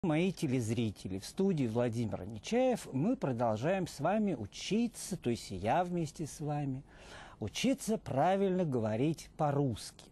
Мои телезрители, в студии Владимир Нечаев, мы продолжаем с вами учиться, то есть я вместе с вами, учиться правильно говорить по-русски.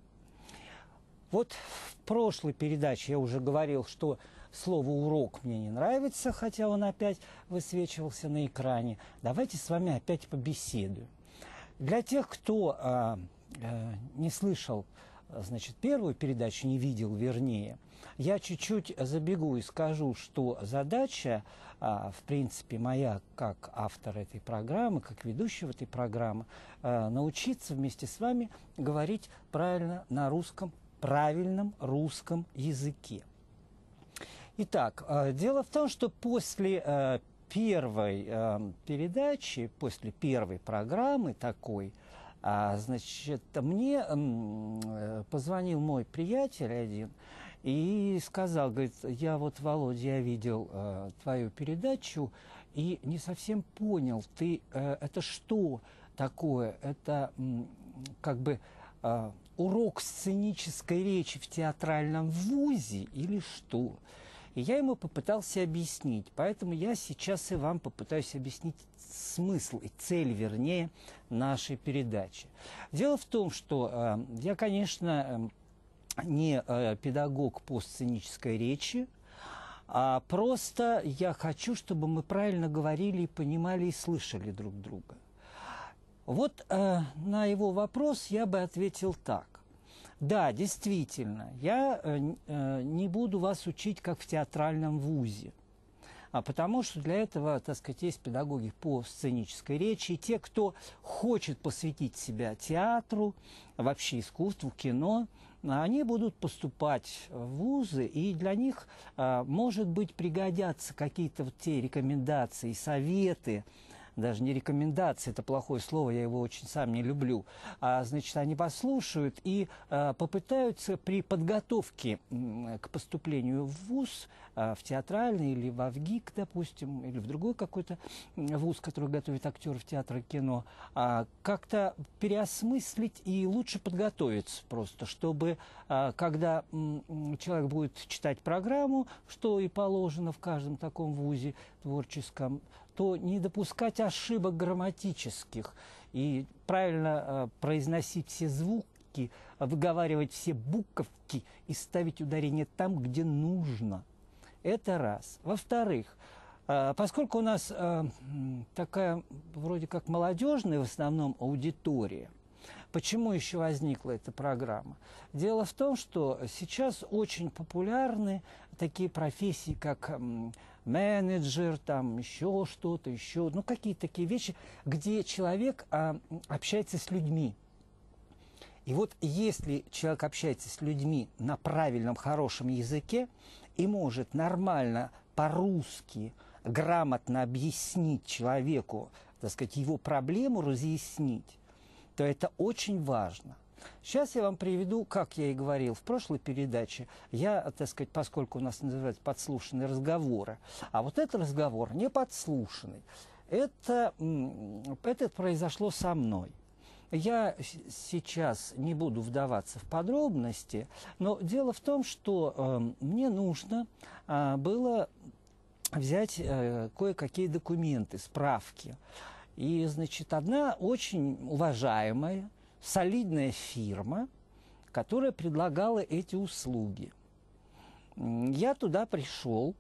Вот в прошлой передаче я уже говорил, что слово «урок» мне не нравится, хотя он опять высвечивался на экране. Давайте с вами опять побеседуем. Для тех, кто не слышал, значит, первую передачу, не видел, вернее, я чуть-чуть забегу и скажу, что задача, в принципе, моя как автор этой программы, как ведущего этой программы, научиться вместе с вами говорить правильно на русском, правильном русском языке. Итак, дело в том, что после первой передачи, после первой программы такой, значит, мне позвонил мой приятель один и сказал, говорит, я вот, Володя, я видел твою передачу и не совсем понял, ты, это что такое? Это как бы урок сценической речи в театральном вузе или что? И я ему попытался объяснить, поэтому я сейчас и вам попытаюсь объяснить смысл и цель, вернее, нашей передачи. Дело в том, что я, конечно, не педагог по сценической речи, а просто я хочу, чтобы мы правильно говорили, понимали и слышали друг друга. Вот на его вопрос я бы ответил так. Да, действительно, я не буду вас учить, как в театральном вузе, потому что для этого, так сказать, есть педагоги по сценической речи, и те, кто хочет посвятить себя театру, вообще искусству, кино, они будут поступать в вузы, и для них, может быть, пригодятся какие-то вот те рекомендации, советы, даже не рекомендации, это плохое слово, я его очень сам не люблю, значит, они послушают и попытаются при подготовке к поступлению в вуз, в театральный или в ВГИК, допустим, или в другой какой-то вуз, который готовит актеров театра и кино, как-то переосмыслить и лучше подготовиться просто, чтобы, когда человек будет читать программу, что и положено в каждом таком вузе творческом, то не допускать ошибок грамматических и правильно произносить все звуки, выговаривать все буковки и ставить ударение там, где нужно. Это раз. Во-вторых, поскольку у нас такая вроде как молодежная в основном аудитория, почему еще возникла эта программа? Дело в том, что сейчас очень популярны такие профессии, как менеджер, там еще что-то, еще, ну какие-то такие вещи, где человек общается с людьми. И вот если человек общается с людьми на правильном, хорошем языке и может нормально по-русски, грамотно объяснить человеку, так сказать, его проблему разъяснить, то это очень важно. Сейчас я вам приведу, как я и говорил в прошлой передаче, я, так сказать, поскольку у нас называется подслушанные разговоры, а вот этот разговор не подслушанный, это произошло со мной. Я сейчас не буду вдаваться в подробности, но дело в том, что мне нужно было взять кое-какие документы, справки. И, значит, одна очень уважаемая, солидная фирма, которая предлагала эти услуги. Я туда пришел,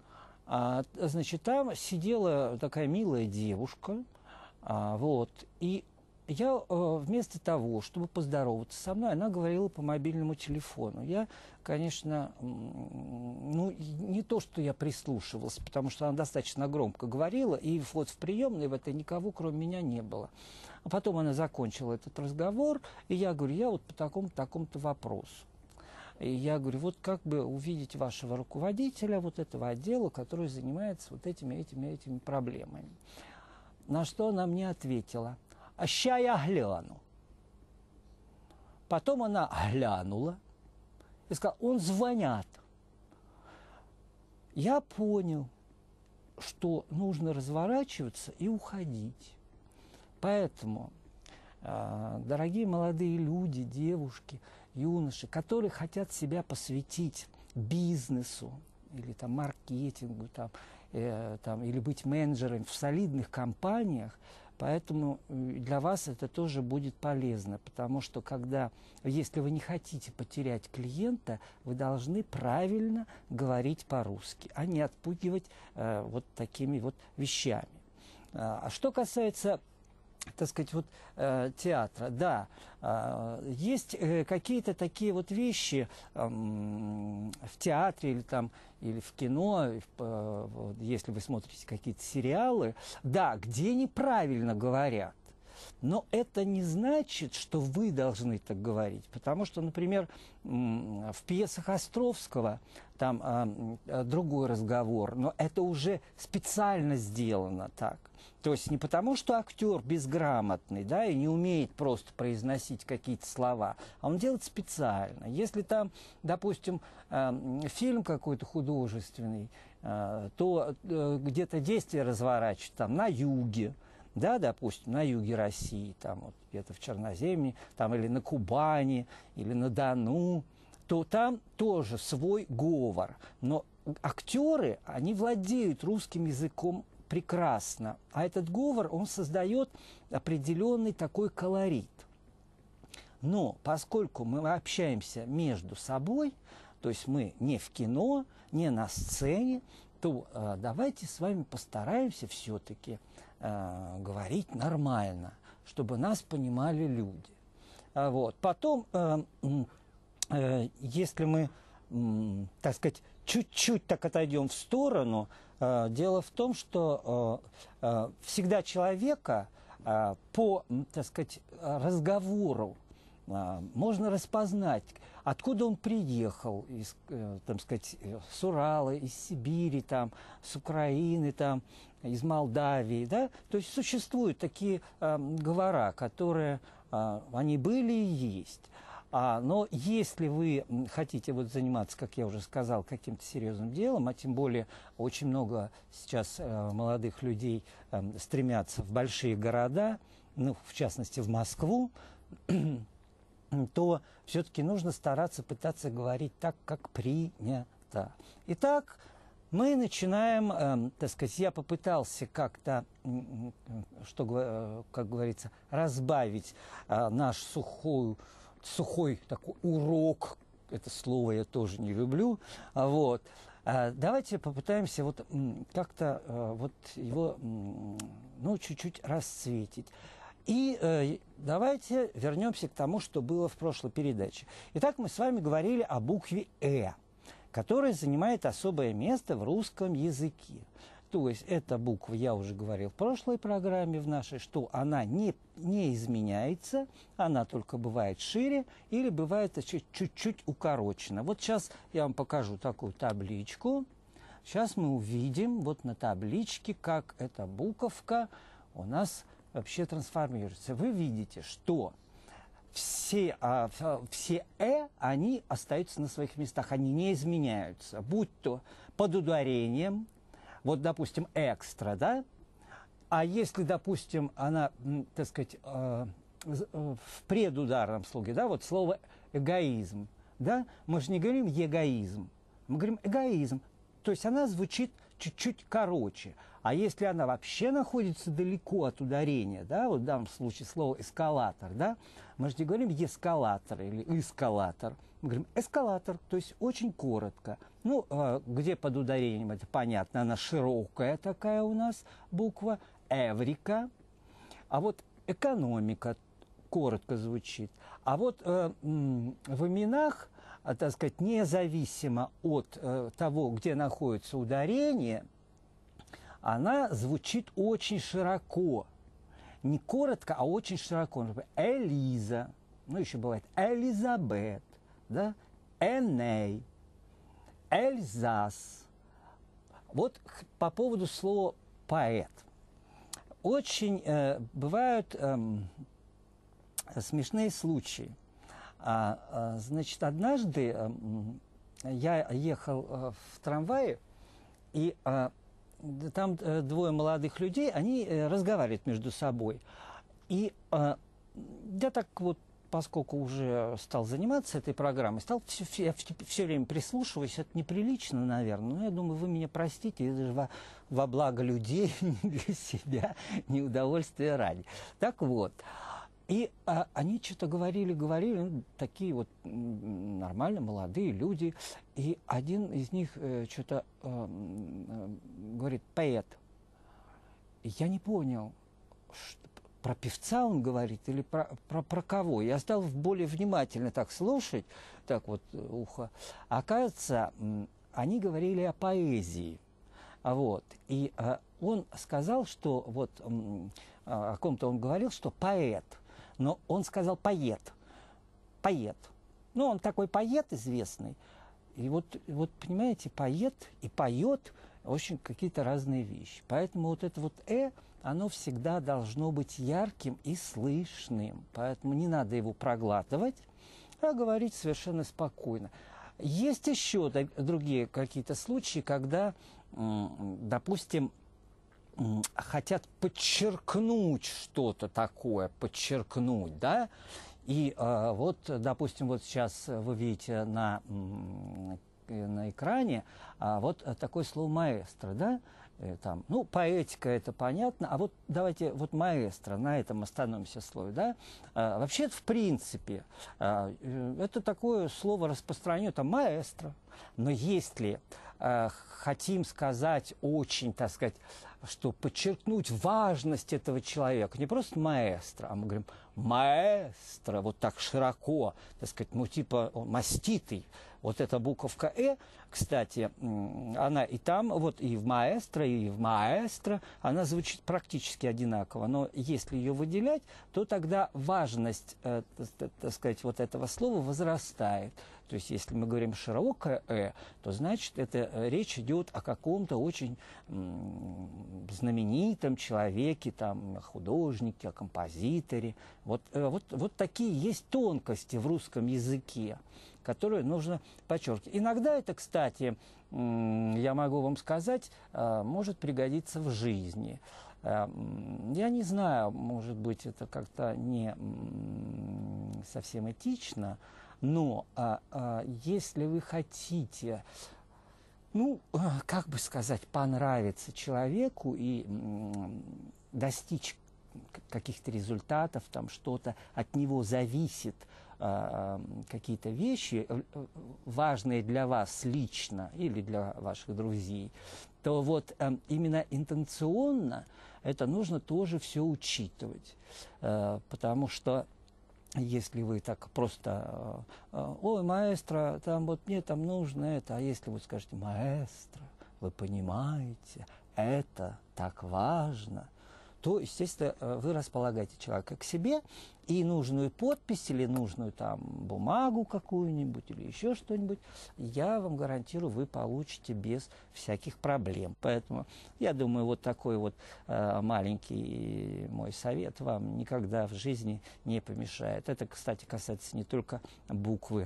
значит, там сидела такая милая девушка, вот, и я вместо того, чтобы поздороваться со мной, она говорила по мобильному телефону. Я, конечно, ну, не то, что я прислушивался, потому что она достаточно громко говорила, и вот в приемной в этой никого, кроме меня, не было. А потом она закончила этот разговор, и я говорю, я вот по такому-то вопросу. И я говорю, вот как бы увидеть вашего руководителя вот этого отдела, который занимается вот этими проблемами. На что она мне ответила, а ща я гляну. Потом она глянула и сказала, он звонят. Я понял, что нужно разворачиваться и уходить. Поэтому, дорогие молодые люди, девушки, юноши, которые хотят себя посвятить бизнесу, или там маркетингу, или быть менеджером в солидных компаниях. Поэтому для вас это тоже будет полезно, потому что если вы не хотите потерять клиента, вы должны правильно говорить по-русски, а не отпугивать вот такими вот вещами. А что касается, так сказать, театра, да, есть какие-то такие вот вещи в театре или в кино, если вы смотрите какие-то сериалы, да, где неправильно говорят. Но это не значит, что вы должны так говорить. Потому что, например, в пьесах Островского там другой разговор, но это уже специально сделано так. То есть не потому, что актер безграмотный, да, и не умеет просто произносить какие-то слова, а он делает специально. Если там, допустим, фильм какой-то художественный, то где-то действие разворачивают там на юге, да, допустим, на юге России, там вот где-то в Черноземье, там или на Кубани, или на Дону, то там тоже свой говор. Но актеры, они владеют русским языком прекрасно, а этот говор, он создает определенный такой колорит. Но поскольку мы общаемся между собой, то есть мы не в кино, не на сцене, то давайте с вами постараемся все-таки говорить нормально, чтобы нас понимали люди. Вот. Потом, если мы, так сказать, чуть-чуть так отойдем в сторону, дело в том, что всегда человека по, так сказать, разговору можно распознать, откуда он приехал, так сказать, с Урала, из Сибири, там, с Украины, там, из Молдавии. Да? То есть существуют такие говора, которые они были и есть. Но если вы хотите заниматься, как я уже сказал, каким-то серьезным делом, а тем более очень много сейчас молодых людей стремятся в большие города, ну, в частности, в Москву, то все-таки нужно стараться пытаться говорить так, как принято. Итак, мы начинаем, так сказать, я попытался как-то, как говорится, разбавить наш сухой такой урок, это слово я тоже не люблю, вот. Давайте попытаемся как-то его, ну, чуть-чуть расцветить. И давайте вернемся к тому, что было в прошлой передаче. Итак, мы с вами говорили о букве «э», которая занимает особое место в русском языке. То есть эта буква, я уже говорил в прошлой программе в нашей, что она не изменяется, она только бывает шире или бывает чуть-чуть укорочена. Вот сейчас я вам покажу такую табличку. Сейчас мы увидим вот на табличке, как эта буковка у нас вообще трансформируется. Вы видите, что все они остаются на своих местах, они не изменяются, будь то под ударением, вот, допустим, экстра, да, а если, допустим, она, так сказать, в предударном слоге, да, вот слово эгоизм, да, мы же не говорим эгоизм, мы говорим эгоизм, то есть она звучит чуть-чуть короче. А если она вообще находится далеко от ударения, да, вот в данном случае слово эскалатор, да, мы же не говорим эскалатор или эскалатор, мы говорим эскалатор, то есть очень коротко. Ну, где под ударением, это понятно, она широкая такая у нас буква, эврика, а вот экономика коротко звучит. А вот в именах, так сказать, независимо от того, где находится ударение, она звучит очень широко. Не коротко, а очень широко. Например, Элиза, ну, еще бывает Элизабет, да? Эней, Эльзас. Вот по поводу слова «поэт». Очень бывают смешные случаи. Значит, однажды я ехал в трамвае, и там двое молодых людей, они разговаривают между собой. И я так вот поскольку уже стал заниматься этой программой, я все время прислушиваюсь, это неприлично, наверное, но я думаю, вы меня простите, это же во благо людей, не для себя, не удовольствия ради. Так вот, и они что-то говорили, ну, такие вот нормальные, молодые люди, и один из них что-то говорит «поэт». Я не понял, про певца он говорит или про кого. Я стал более внимательно так слушать, так вот ухо. Оказывается, они говорили о поэзии. Вот. И он сказал, что вот о ком-то он говорил, что поэт. Но он сказал поэт. Поэт. Ну, он такой поэт известный. И вот понимаете, поэт и поет очень какие-то разные вещи. Поэтому вот это вот оно всегда должно быть ярким и слышным. Поэтому не надо его проглатывать, а говорить совершенно спокойно. Есть еще другие какие-то случаи, когда, допустим, хотят подчеркнуть что-то такое, подчеркнуть, да? И вот, допустим, вот сейчас вы видите на экране вот такое слово «маэстро», да? Там, ну, поэтика, это понятно, а вот давайте, вот маэстро, на этом остановимся слове, да? Вообще, в принципе, это такое слово распространено, там, маэстро, но если хотим сказать очень, так сказать, что подчеркнуть важность этого человека, не просто маэстро, а мы говорим маэстро, вот так широко, так сказать, ну, типа маститый. Вот эта буковка кстати, она и там, вот и в маэстро, она звучит практически одинаково. Но если ее выделять, то тогда важность, так сказать, вот этого слова возрастает. То есть, если мы говорим широкое то значит, это речь идет о каком-то очень знаменитом человеке, там, художнике, композиторе. Вот такие есть тонкости в русском языке, которые нужно подчеркивать. Иногда это, кстати, я могу вам сказать, может пригодиться в жизни. Я не знаю, может быть, это как-то не совсем этично, но если вы хотите, ну, как бы сказать, понравиться человеку и достичь каких-то результатов, там что-то от него зависит, какие-то вещи, важные для вас лично или для ваших друзей, то вот именно интенционно это нужно тоже все учитывать. Потому что если вы так просто, ой, маэстро, там вот мне там нужно это, а если вы скажете, маэстро, вы понимаете, это так важно, то, естественно, вы располагаете человека к себе, и нужную подпись или нужную там бумагу какую-нибудь или еще что-нибудь, я вам гарантирую, вы получите без всяких проблем. Поэтому я думаю, вот такой вот маленький мой совет вам никогда в жизни не помешает. Это, кстати, касается не только буквы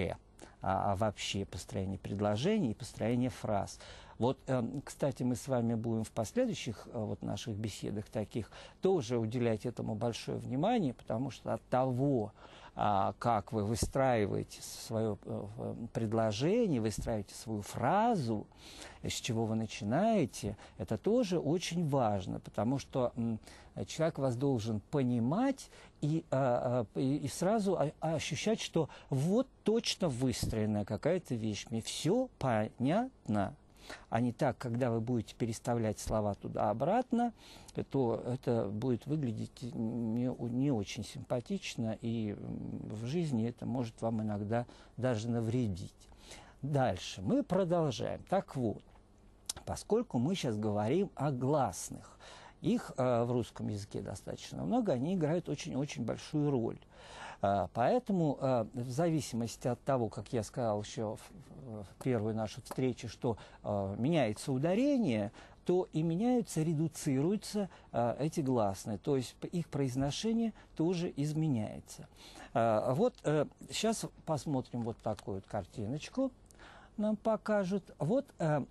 а вообще построения предложений и построения фраз. Вот, кстати, мы с вами будем в последующих вот наших беседах таких тоже уделять этому большое внимание, потому что от того, как вы выстраиваете свое предложение, выстраиваете свою фразу, с чего вы начинаете, это тоже очень важно, потому что человек вас должен понимать и сразу ощущать, что вот точно выстроенная какая-то вещь, мне все понятно. А не так, когда вы будете переставлять слова туда-обратно, то это будет выглядеть не очень симпатично, и в жизни это может вам иногда даже навредить. Дальше мы продолжаем. Так вот, поскольку мы сейчас говорим о гласных, их в русском языке достаточно много, они играют очень-очень большую роль. Поэтому в зависимости от того, как я сказал еще в первой нашей встрече, что меняется ударение, то и меняются, редуцируются эти гласные, то есть их произношение тоже изменяется. Вот сейчас посмотрим вот такую вот картиночку, нам покажут. Вот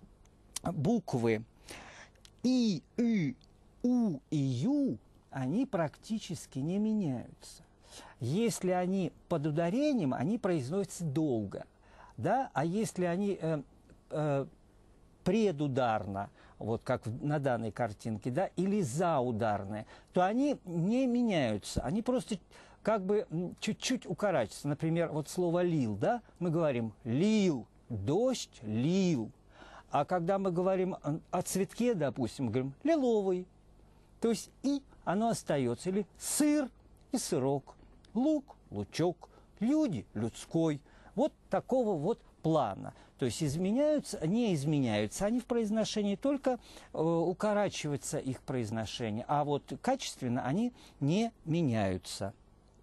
буквы И, У и Ю, они практически не меняются. Если они под ударением, они произносятся долго, да? А если они предударно, вот как на данной картинке, да, или заударные, то они не меняются, они просто как бы чуть-чуть укорачиваются. Например, вот слово «лил», да, мы говорим «лил», «дождь лил». А когда мы говорим о цветке, допустим, мы говорим «лиловый». То есть «и» оно остается. Или «сыр» и «сырок», «лук» – «лучок», «люди» – «людской». Вот такого вот плана. То есть изменяются, не изменяются они в произношении, только укорачивается их произношение. А вот качественно они не меняются.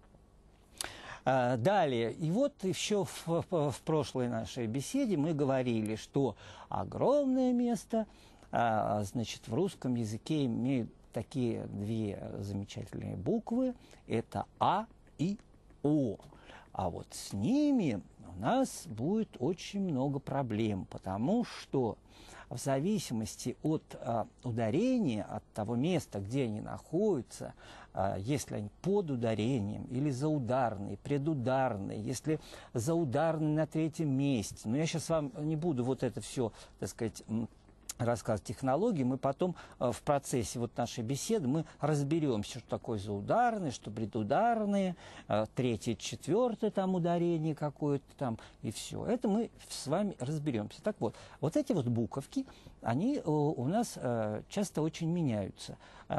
Далее, и вот еще в прошлой нашей беседе мы говорили, что огромное место, значит, в русском языке имеют такие две замечательные буквы, это А и О. А вот с ними у нас будет очень много проблем, потому что в зависимости от ударения, от того места, где они находятся, если они под ударением или заударные, предударные, если заударные на третьем месте. Но я сейчас вам не буду вот это все, так сказать, рассказ технологий, мы потом в процессе вот нашей беседы мы разберемся, что такое заударные, что предударные, третье, четвертое там ударение какое-то там, и все. Это мы с вами разберемся. Так вот, вот эти вот буковки, они у нас часто очень меняются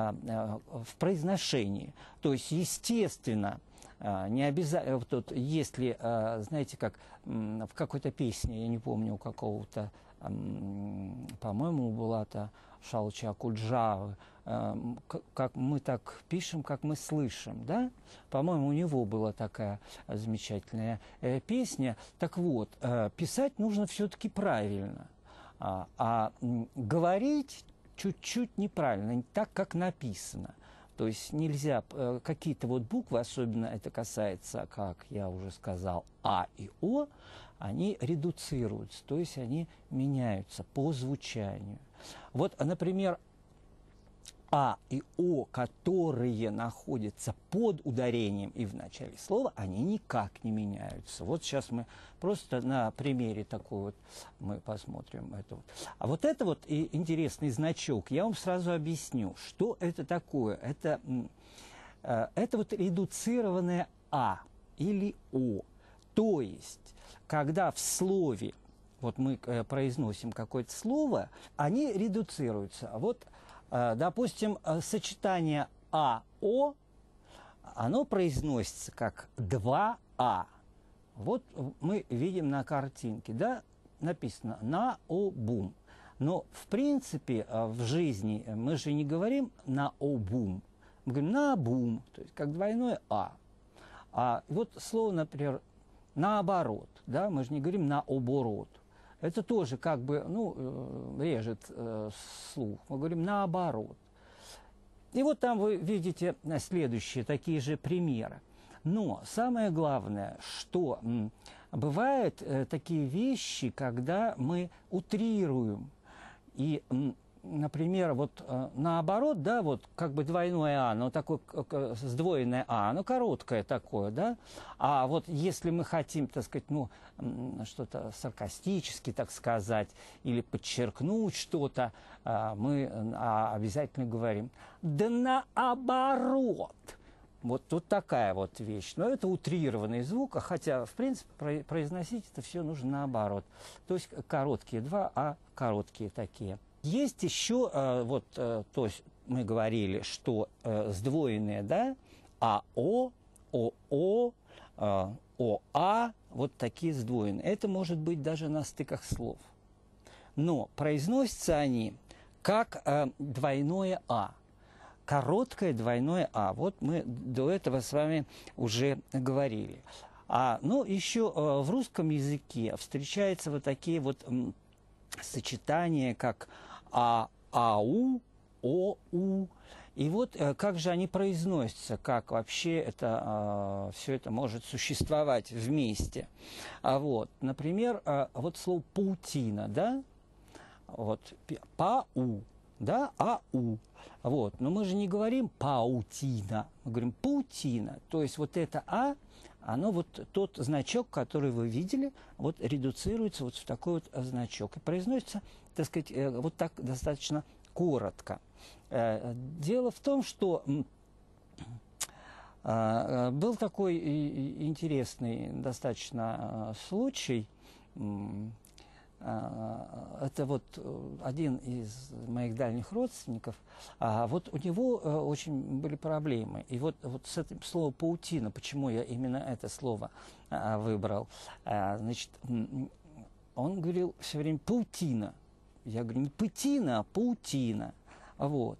в произношении. То есть, естественно, не обязательно, вот, если, знаете, как в какой-то песне, я не помню, у какого-то, по-моему, была-то Шалча Куджавы, как мы так пишем, как мы слышим, да? По-моему, у него была такая замечательная песня. Так вот, писать нужно все-таки правильно, а говорить чуть-чуть неправильно, не так, как написано. То есть нельзя какие-то вот буквы, особенно это касается, как я уже сказал, А и О, они редуцируются, то есть они меняются по звучанию. Вот, например, А и О, которые находятся под ударением и в начале слова, они никак не меняются. Вот сейчас мы просто на примере такой вот мы посмотрим это вот. А вот это вот и интересный значок, я вам сразу объясню, что это такое. Это вот редуцированное А или О. То есть, когда в слове, вот мы произносим какое-то слово, они редуцируются. Вот, допустим, сочетание АО, оно произносится как 2А. Вот мы видим на картинке, да, написано «наобум». Но, в принципе, в жизни мы же не говорим «наобум», мы говорим «наобум», то есть как двойное «а». А вот слово, например, «наоборот», да, мы же не говорим «наоборот». Это тоже как бы, ну, режет слух. Мы говорим «наоборот». И вот там вы видите следующие такие же примеры. Но самое главное, что бывают такие вещи, когда мы утрируем. И, например, вот наоборот, да, вот как бы двойное А, но такое сдвоенное А, оно короткое такое, да. А вот если мы хотим, так сказать, ну, что-то саркастически, так сказать, или подчеркнуть что-то, мы обязательно говорим «да наоборот». Вот тут такая вот вещь. Но это утрированный звук, хотя, в принципе, произносить это все нужно наоборот. То есть короткие два, а короткие такие. Есть еще, вот, то есть мы говорили, что сдвоенные, да, АО, ОО, ОА, вот такие сдвоенные. Это может быть даже на стыках слов. Но произносятся они как двойное А. Короткое двойное А. Вот мы до этого с вами уже говорили. Ну, еще в русском языке встречаются вот такие вот сочетания, как АУ, ОУ. И вот как же они произносятся, как вообще это, все это может существовать вместе. Вот, например, вот слово «паутина», да? Вот, ПАУ. да, ау. Вот. Но мы же не говорим паутина, мы говорим паутина. То есть вот это а, оно вот тот значок, который вы видели, вот редуцируется вот в такой вот значок. И произносится, так сказать, вот так достаточно коротко. Дело в том, что был такой интересный достаточно случай. Это вот один из моих дальних родственников. Вот у него очень были проблемы. И вот с этим словом «паутина», почему я именно это слово выбрал, значит, он говорил все время «паутина». Я говорю, не «пытина», а «паутина». Вот.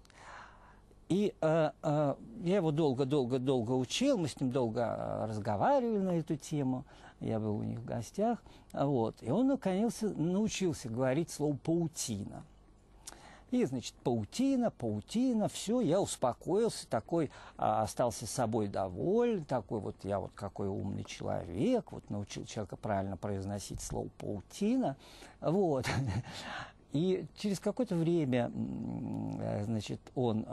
И я его долго учил, мы с ним долго разговаривали на эту тему, я был у них в гостях, вот. И он научился говорить слово «паутина». И, значит, паутина, все, я успокоился, такой, остался собой доволен, такой вот я вот какой умный человек, вот научил человека правильно произносить слово «паутина», вот. И через какое-то время, значит, он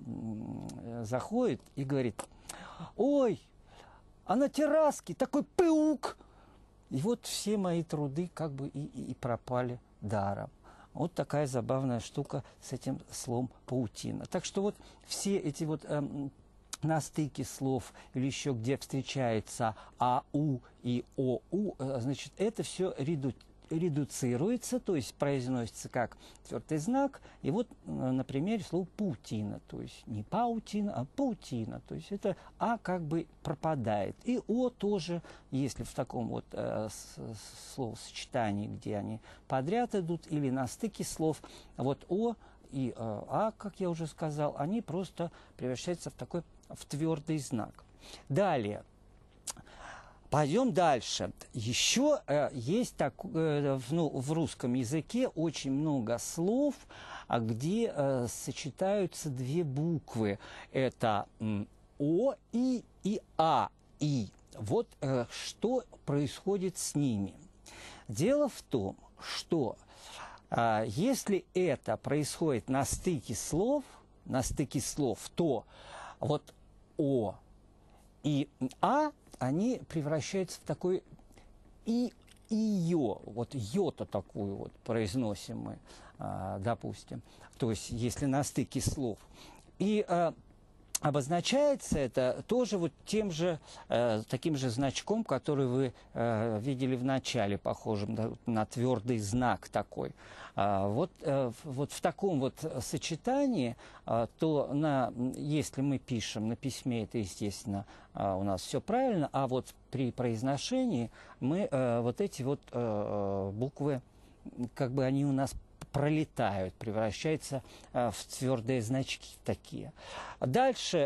заходит и говорит: ой, а на терраске такой паук! И вот все мои труды как бы и пропали даром. Вот такая забавная штука с этим словом «паутина». Так что вот все эти вот на стыке слов или еще где встречается АУ и ОУ, значит, это все редуцируется, то есть произносится как твердый знак. И вот на примере слова «паутина», то есть не паутина, а паутина, то есть это «а» как бы пропадает. И «о» тоже, если в таком вот словосочетании, где они подряд идут, или на стыке слов, вот «о» и «а», как я уже сказал, они просто превращаются в твердый знак. Далее. Пойдем дальше. Еще есть в русском языке очень много слов, где сочетаются две буквы. Это О и А. И. Вот что происходит с ними. Дело в том, что если это происходит на стыке слов, то вот О и А, они превращаются в такой «ё». Вот «ё»-то такую вот произносим мы, допустим. То есть, если на стыке слов. И обозначается это тоже вот таким же значком, который вы видели в начале, похожим на твердый знак такой. Вот в таком вот сочетании, если мы пишем на письме, это, естественно, у нас все правильно, а вот при произношении мы вот эти вот буквы, как бы они у нас пролетают, превращаются в твердые значки такие. Дальше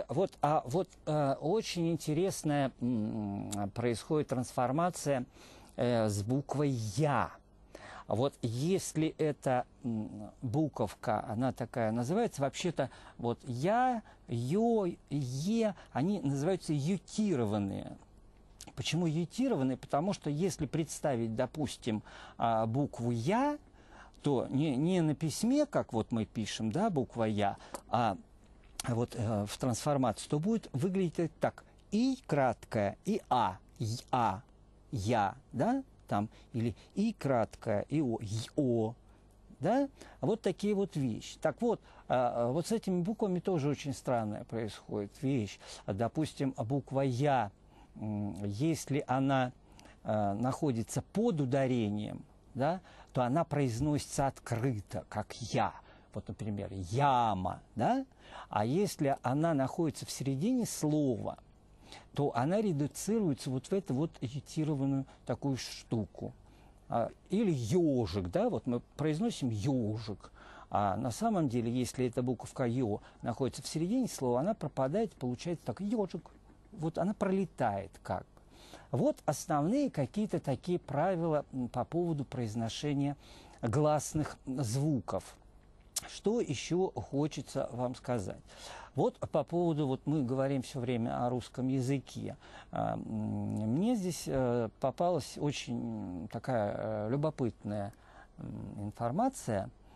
очень интересная происходит трансформация с буквой «я». Вот если эта буковка, она такая называется, вообще-то вот «я», «ё», «е», они называются ютированные. Почему ютированные? Потому что если представить, допустим, букву «я», то не на письме, как вот мы пишем, да, буква «я», а вот в трансформации, то будет выглядеть так: «и» краткое, и «а», «я», да, там, или «и» краткое, и «о», да, вот такие вот вещи. Так вот, вот с этими буквами тоже очень странная происходит вещь. Допустим, буква «я», если она находится под ударением, да, то она произносится открыто, как «я». Вот, например, «яма», да? А если она находится в середине слова, то она редуцируется вот в эту вот ютированную такую штуку. Или «ежик», да, вот мы произносим «ежик». А на самом деле, если эта буковка «ё» находится в середине слова, она пропадает, получается так «ежик». Вот она пролетает как. Вот основные какие-то такие правила по поводу произношения гласных звуков. Что еще хочется вам сказать? Вот по поводу, вот мы говорим все время о русском языке. Мне здесь попалась очень такая любопытная информация.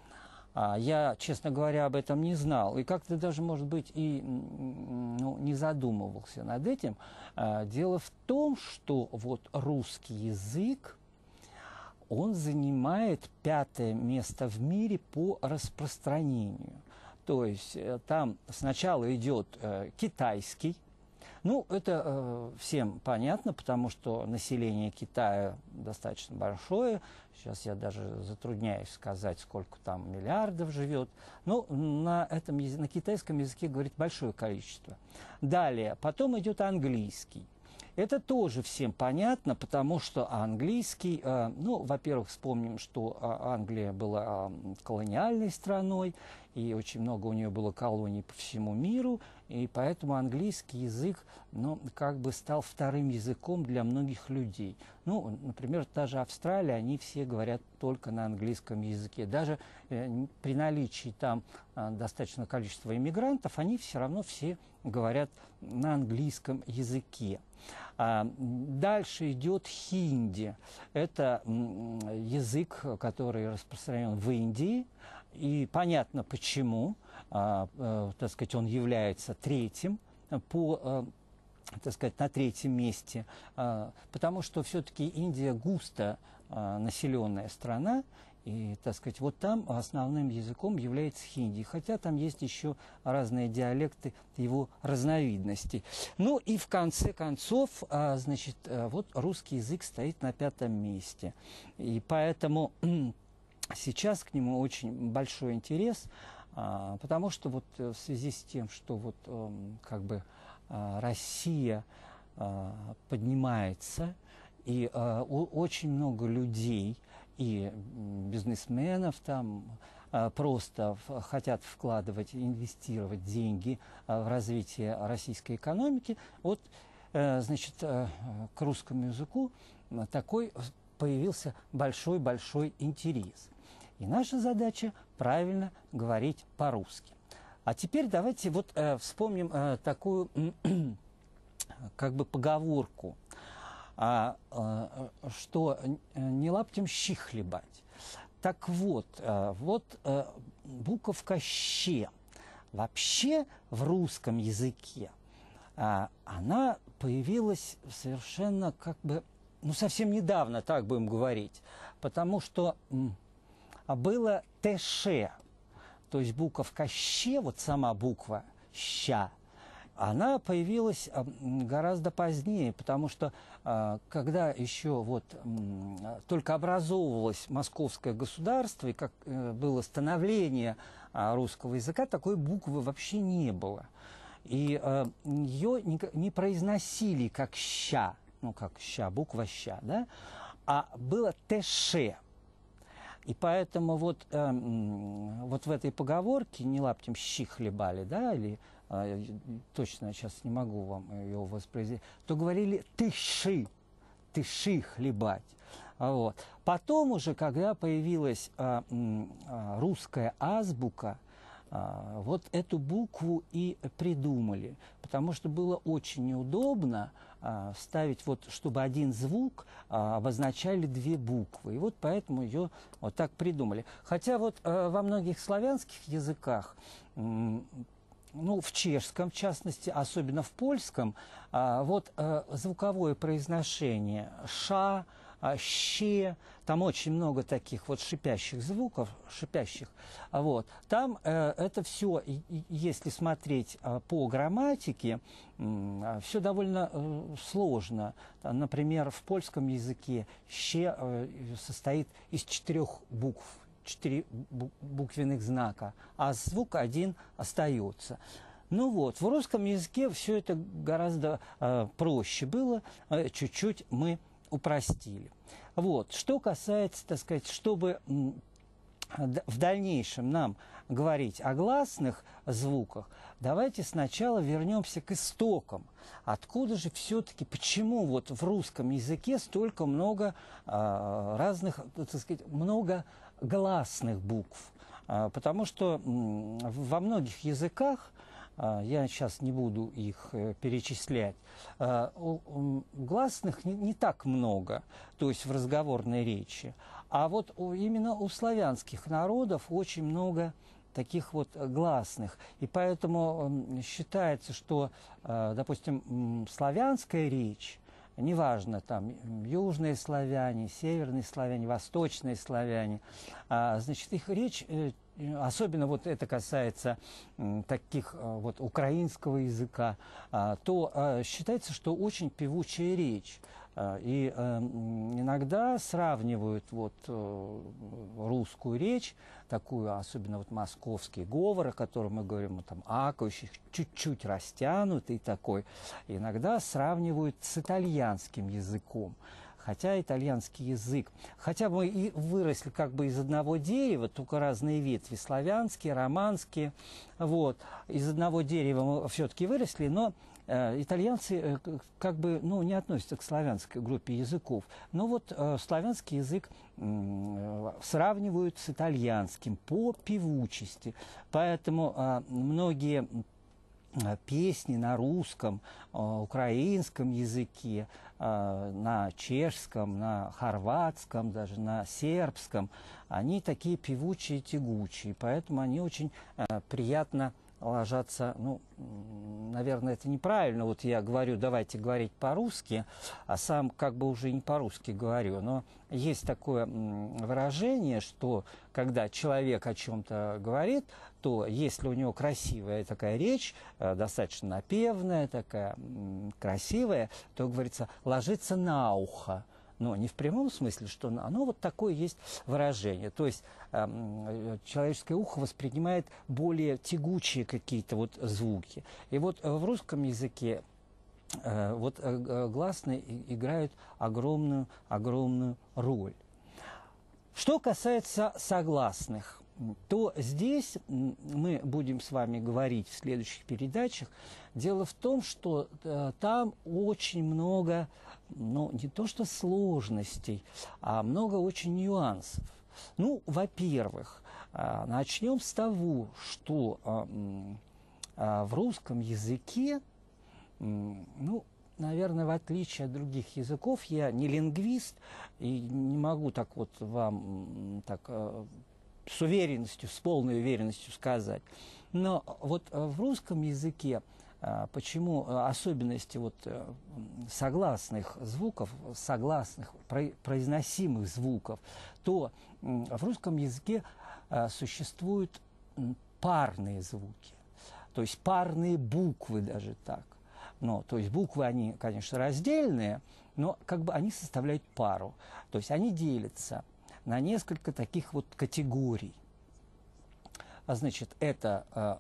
Я, честно говоря, об этом не знал. И как-то даже, может быть, и не задумывался над этим. Дело в том, что вот русский язык, он занимает 5-е место в мире по распространению. То есть там сначала идет китайский. Ну, это всем понятно, потому что население Китая достаточно большое. Сейчас я даже затрудняюсь сказать, сколько там миллиардов живет. Но на китайском языке говорит большое количество. Далее, потом идет английский. Это тоже всем понятно, потому что английский, ну, во-первых, вспомним, что Англия была колониальной страной, и очень много у нее было колоний по всему миру, и поэтому английский язык, ну, как бы стал вторым языком для многих людей. Ну, например, даже Австралия, они все говорят только на английском языке. Даже при наличии там достаточного количества иммигрантов, они все равно все говорят на английском языке. Дальше идет хинди. Это язык, который распространен в Индии. И понятно почему. Так сказать, он является третьим по, так сказать, на 3-м месте. Потому что все-таки Индия густо населенная страна. И, так сказать, вот там основным языком является хинди, хотя там есть еще разные диалекты его разновидностей. Ну и в конце концов, значит, вот русский язык стоит на 5-м месте. И поэтому сейчас к нему очень большой интерес, потому что вот в связи с тем, что вот как бы Россия поднимается, и очень много людей, и бизнесменов там просто хотят вкладывать, инвестировать деньги в развитие российской экономики. Вот, значит, к русскому языку такой появился большой-большой интерес. И наша задача правильно говорить по-русски. А теперь давайте вот вспомним такую как бы поговорку, что не лаптем щи хлебать. Так вот, буковка «щ» вообще в русском языке, она появилась совершенно как бы, ну, совсем недавно, так будем говорить, потому что было «ТШ», то есть буковка «щ», вот сама буква «ща», она появилась гораздо позднее, потому что когда еще вот только образовывалось московское государство, и как было становление русского языка, такой буквы вообще не было. И ее не произносили как «ща», ну как «ща», буква «ща», да, а было «ТШ». И поэтому вот в этой поговорке «не лаптем щи хлебали», да, или точно сейчас не могу вам ее воспроизвести, то говорили «тыши», «тыши хлебать». Вот. Потом уже, когда появилась русская азбука, вот эту букву и придумали, потому что было очень неудобно ставить, вот, чтобы один звук обозначали 2 буквы. И вот поэтому ее вот так придумали. Хотя вот во многих славянских языках, ну, в чешском, в частности, особенно в польском, вот звуковое произношение «ша», «ще», там очень много таких вот шипящих звуков, шипящих. Вот. Там это все, если смотреть по грамматике, все довольно сложно. Например, в польском языке «ще» состоит из 4 букв. 4 буквенных знака, а звук один остается. Ну вот, в русском языке все это гораздо проще было, чуть-чуть мы упростили. Вот, что касается, так сказать, чтобы в дальнейшем нам говорить о гласных звуках, давайте сначала вернемся к истокам. Откуда же все-таки, почему вот в русском языке столько много разных, так сказать, много гласных букв? Потому что во многих языках Я сейчас не буду их перечислять. Гласных не так много, то есть в разговорной речи. А вот именно у славянских народов очень много таких вот гласных. И поэтому считается, что, допустим, славянская речь, неважно, там, южные славяне, северные славяне, восточные славяне, значит, их речь, особенно вот это касается таких вот украинского языка, то считается, что очень певучая речь. И иногда сравнивают вот русскую речь, такую, особенно вот московский говор, о котором мы говорим, там, акающий, чуть-чуть растянутый такой, иногда сравнивают с итальянским языком. Хотя итальянский язык, хотя мы и выросли как бы из одного дерева, только разные ветви, славянские, романские, вот, из одного дерева мы все-таки выросли, но итальянцы как бы, ну, не относятся к славянской группе языков. Но вот славянский язык сравнивают с итальянским по певучести. Поэтому многие песни на русском, украинском языке, на чешском, на хорватском, даже на сербском, они такие певучие, тягучие. Поэтому они очень приятно ложатся, ну, наверное, это неправильно. Вот я говорю, давайте говорить по-русски, а сам как бы уже не по-русски говорю. Но есть такое выражение, что когда человек о чем-то говорит, то если у него красивая такая речь, достаточно напевная, такая красивая, то, говорится, ложится на ухо. Но не в прямом смысле, что оно вот такое есть выражение. То есть человеческое ухо воспринимает более тягучие какие-то вот звуки. И вот в русском языке вот гласные играют огромную роль. Что касается согласных, то здесь мы будем с вами говорить в следующих передачах. Дело в том, что там очень много, ну, не то что сложностей, а много очень нюансов. Ну, во-первых, начнем с того, что в русском языке, ну, наверное, в отличие от других языков, я не лингвист и не могу так вот вам так с уверенностью, с полной уверенностью сказать. Но вот в русском языке почему особенности вот согласных звуков, согласных произносимых звуков, то в русском языке существуют парные звуки, то есть парные буквы даже так. Но, то есть буквы, они, конечно, раздельные, но как бы они составляют пару. То есть они делятся на несколько таких вот категорий. Значит, это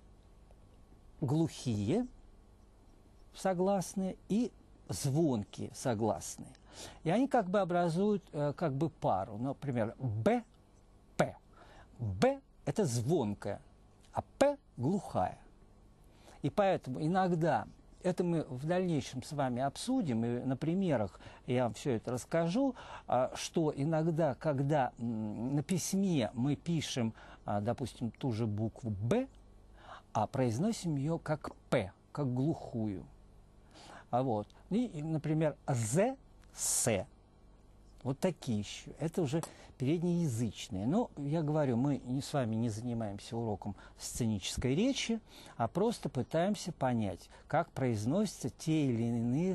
глухие согласные и звонкие согласные. И они как бы образуют как бы пару. Например, Б, П. Б – это звонкая, а П – глухая. И поэтому иногда, это мы в дальнейшем с вами обсудим, и на примерах я вам все это расскажу, что иногда, когда на письме мы пишем, допустим, ту же букву «Б», а произносим ее как «П», как глухую. Вот. И, например, «З», «С». Вот такие еще. Это уже переднеязычные. Но, я говорю, мы с вами не занимаемся уроком сценической речи, а просто пытаемся понять, как произносятся те или иные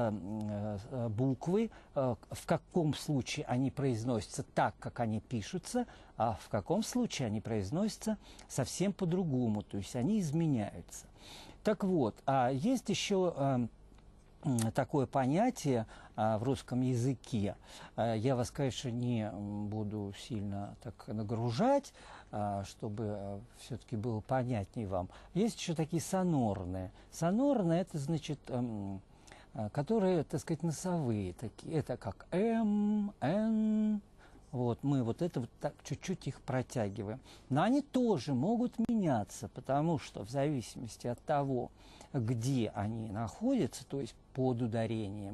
буквы, в каком случае они произносятся так, как они пишутся, а в каком случае они произносятся совсем по-другому, то есть они изменяются. Так вот, есть еще такое понятие в русском языке. Я вас, конечно, не буду сильно так нагружать, чтобы все-таки было понятнее вам. Есть еще такие сонорные. Сонорные – это, значит, которые, так сказать, носовые такие. Это как М, Н. Вот, мы вот это вот так чуть-чуть их протягиваем. Но они тоже могут меняться, потому что в зависимости от того, где они находятся, то есть под ударением или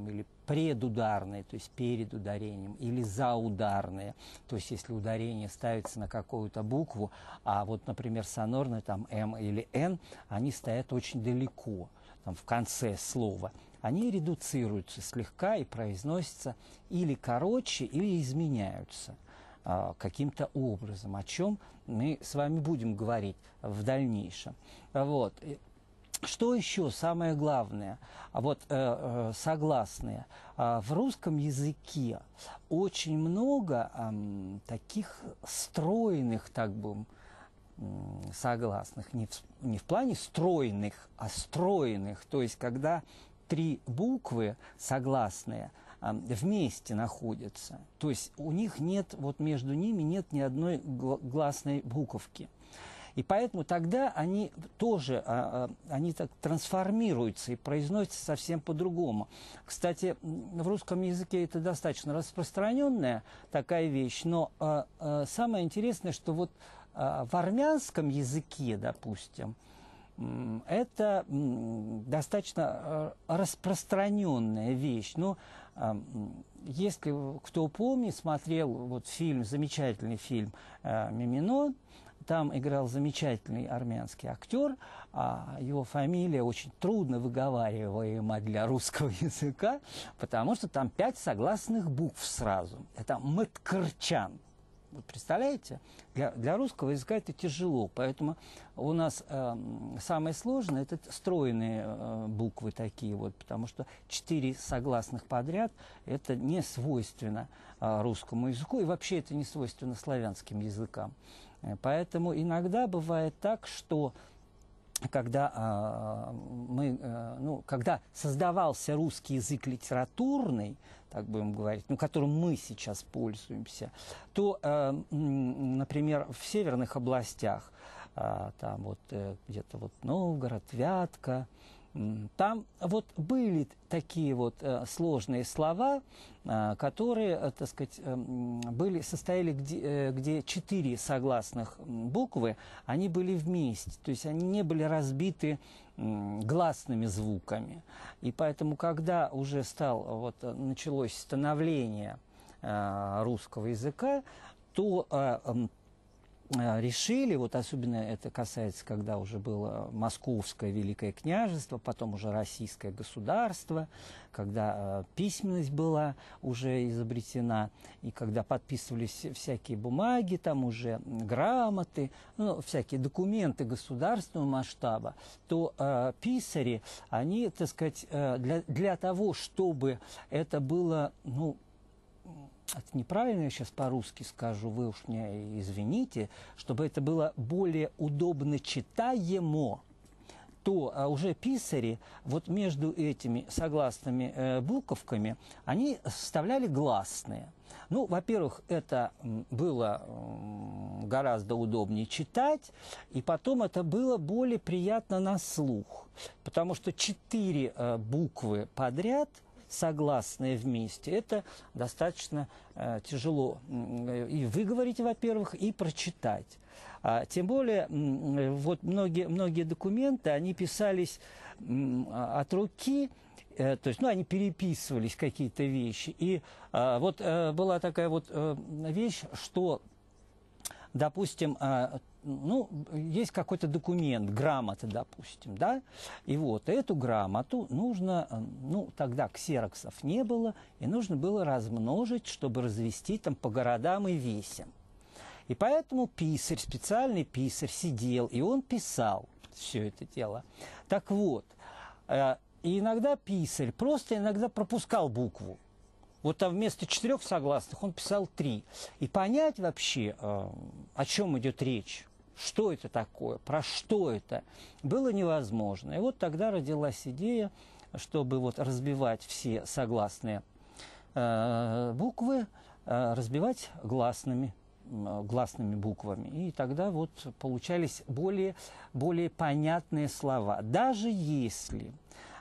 предударные, то есть перед ударением, или заударные, то есть если ударение ставится на какую-то букву, а вот, например, сонорные, там М или Н, они стоят очень далеко, там, в конце слова. Они редуцируются слегка и произносятся или короче, или изменяются каким-то образом, о чем мы с вами будем говорить в дальнейшем. Вот. Что еще самое главное? Вот согласные. В русском языке очень много таких стройных, так бы, согласных, не в плане стройных, а стройных, то есть когда три буквы согласные вместе находятся, то есть у них нет, вот между ними нет ни одной гласной буковки. И поэтому тогда они тоже, они так трансформируются и произносятся совсем по-другому. Кстати, в русском языке это достаточно распространенная такая вещь, но самое интересное, что вот в армянском языке, допустим, это достаточно распространенная вещь. Но если кто помнит, смотрел вот фильм, замечательный фильм «Мимино», там играл замечательный армянский актер, его фамилия очень трудно выговариваема для русского языка, потому что там 5 согласных букв сразу. Это Мэткарчан. Вот представляете? Для русского языка это тяжело, поэтому у нас самое сложное – это стройные буквы такие вот, потому что 4 согласных подряд – это не свойственно русскому языку, и вообще это не свойственно славянским языкам. Поэтому иногда бывает так, что когда когда создавался русский язык литературный, так будем говорить, которым мы сейчас пользуемся, то, например, в северных областях, там вот где-то вот Новгород, Вятка, там вот были такие вот сложные слова, которые, так сказать, состояли, где 4 согласных буквы, они были вместе, то есть они не были разбиты гласными звуками. И поэтому, когда уже началось становление русского языка, то решили, вот особенно это касается, когда уже было Московское Великое княжество, потом уже Российское государство, когда письменность была уже изобретена, и когда подписывались всякие бумаги, там уже грамоты, всякие документы государственного масштаба, то писари, они, так сказать, для того, чтобы это было, это неправильно я сейчас по-русски скажу, вы уж меня извините, чтобы это было более удобно читаемо, то уже писари вот между этими согласными буковками, они вставляли гласные. Во-первых, это было гораздо удобнее читать, и потом это было более приятно на слух, потому что 4 буквы подряд – согласные вместе, это достаточно тяжело и выговорить, во-первых, и прочитать. Тем более, вот многие документы, они писались от руки, то есть, они переписывались, какие-то вещи. И вот была такая вот вещь, что, допустим, есть какой-то документ, грамота, допустим, да, и вот эту грамоту нужно, тогда ксероксов не было, и нужно было размножить, чтобы развести там по городам и весям. И поэтому писарь, специальный писарь сидел, и он писал все это дело. Так вот, и иногда писарь просто иногда пропускал букву. Вот там вместо 4 согласных он писал 3. И понять вообще, о чем идет речь, что это такое, про что это, было невозможно. И вот тогда родилась идея, чтобы вот разбивать все согласные буквы, разбивать гласными буквами. И тогда вот получались более понятные слова. Даже если,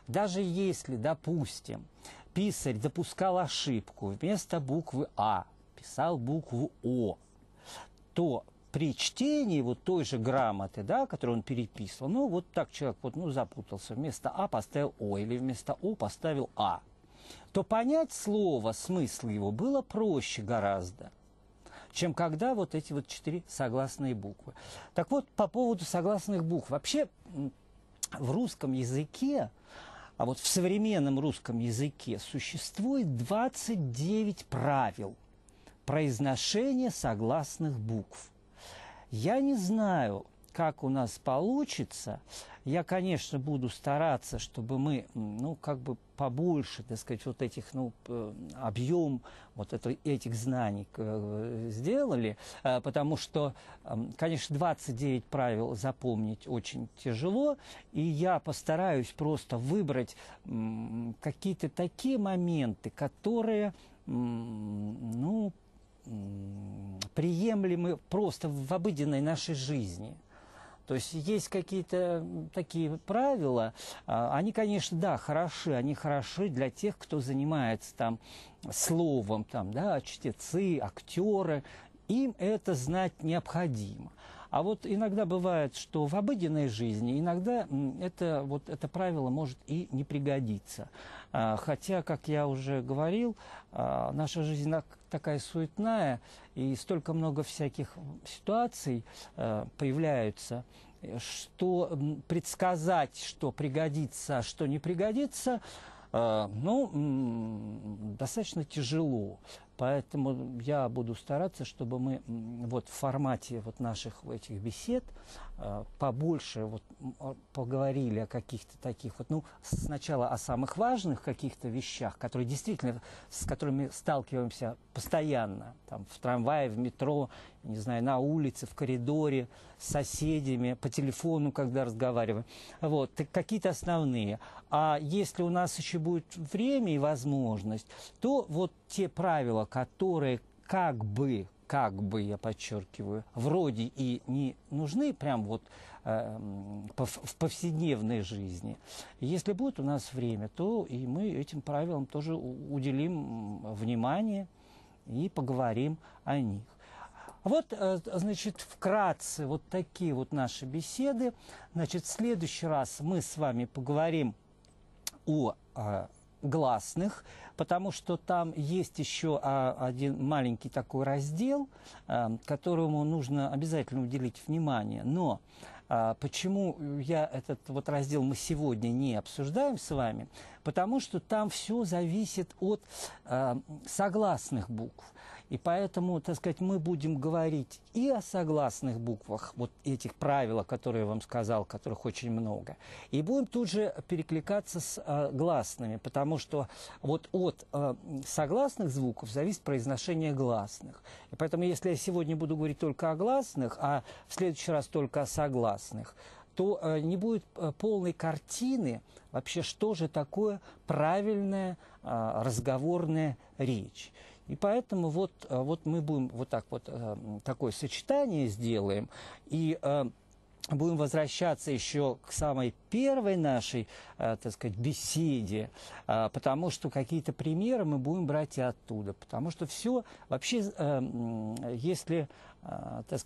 допустим, писарь допускал ошибку, вместо буквы А писал букву О, то при чтении вот той же грамоты, да, которую он переписывал, вот так человек запутался, вместо А поставил О, или вместо О поставил А. то понять слово, смысл его было проще гораздо, чем когда вот эти вот 4 согласные буквы. Так вот, по поводу согласных букв. Вообще в русском языке, а вот в современном русском языке существует 29 правил произношения согласных букв. Я не знаю, как у нас получится. Я, конечно, буду стараться, чтобы мы, ну, как бы побольше, так сказать, вот этих, ну, объем вот этих знаний сделали, потому что, конечно, 29 правил запомнить очень тяжело, и я постараюсь просто выбрать какие-то такие моменты, которые, ну, приемлемы просто в обыденной нашей жизни. То есть есть какие-то такие правила, они, конечно, да, хороши, они хороши для тех, кто занимается там словом, там, да, чтецы, актеры, им это знать необходимо. А вот иногда бывает, что в обыденной жизни иногда это правило может и не пригодиться. Хотя, как я уже говорил, наша жизнь такая суетная, и столько много всяких ситуаций появляются, что предсказать, что пригодится, а что не пригодится, ну, достаточно тяжело. Поэтому я буду стараться, чтобы мы вот в формате вот наших этих бесед побольше вот поговорили о каких-то таких вот, ну, сначала о самых важных каких-то вещах, которые действительно, с которыми сталкиваемся постоянно, там, в трамвае, в метро, не знаю, на улице, в коридоре, с соседями, по телефону, когда разговариваем. Вот, какие-то основные. А если у нас еще будет время и возможность, то вот те правила, которые как бы, я подчеркиваю, вроде и не нужны прям вот в повседневной жизни. Если будет у нас время, то и мы этим правилам тоже уделим внимание и поговорим о них. Вот, значит, вкратце вот такие вот наши беседы. Значит, в следующий раз мы с вами поговорим о гласных, потому что там есть еще один маленький такой раздел, которому нужно обязательно уделить внимание. Но почему этот вот раздел мы сегодня не обсуждаем с вами? Потому что там все зависит от согласных букв. И поэтому, так сказать, мы будем говорить и о согласных буквах, вот этих правил, которые я вам сказал, которых очень много, и будем тут же перекликаться с гласными, потому что вот от согласных звуков зависит произношение гласных. И поэтому, если я сегодня буду говорить только о гласных, а в следующий раз только о согласных, то не будет полной картины вообще, что же такое правильная разговорная речь. И поэтому вот мы будем вот так вот такое сочетание сделаем, и будем возвращаться еще к самой первой нашей, так сказать, беседе, потому что какие-то примеры мы будем брать и оттуда. Потому что все вообще, если, так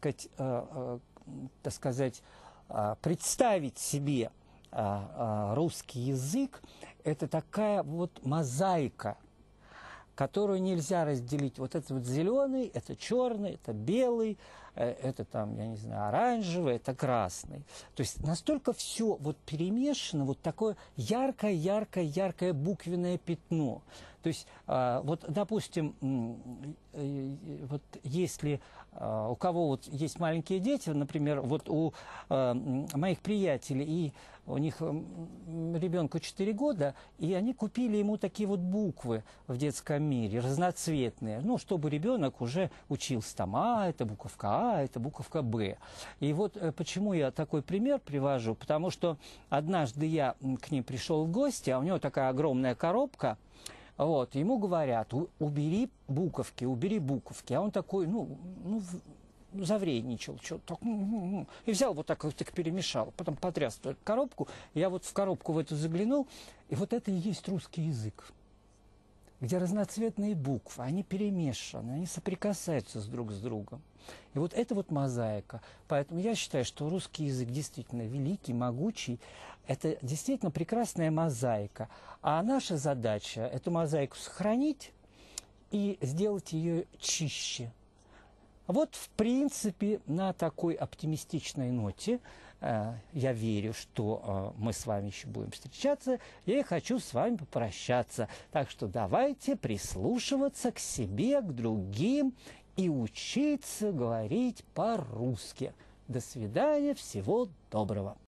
сказать, представить себе русский язык, это такая вот мозаика, которую нельзя разделить. Вот это вот зеленый, это черный, это белый, это там, я не знаю, оранжевый, это красный. То есть настолько все вот перемешано, вот такое яркое буквенное пятно. То есть вот, допустим, вот если у кого вот есть маленькие дети, например, вот у моих приятелей, и у них ребенку 4 года, и они купили ему такие вот буквы в детском мире, разноцветные, ну, чтобы ребенок уже учился там, это буковка А, это буковка Б. И вот почему я такой пример привожу, потому что однажды я к ним пришел в гости, а у него такая огромная коробка, вот, ему говорят, убери буковки, а он такой, завредничал, что-то, и взял вот так перемешал, потом потряс эту коробку, я вот в коробку в эту заглянул, и вот это и есть русский язык. где разноцветные буквы, они перемешаны, они соприкасаются друг с другом. И вот это вот мозаика. Поэтому я считаю, что русский язык действительно великий, могучий. Это действительно прекрасная мозаика. А наша задача – эту мозаику сохранить и сделать ее чище. Вот, в принципе, на такой оптимистичной ноте я верю, что мы с вами еще будем встречаться. Я и хочу с вами попрощаться. Так что давайте прислушиваться к себе, к другим и учиться говорить по-русски. До свидания, всего доброго.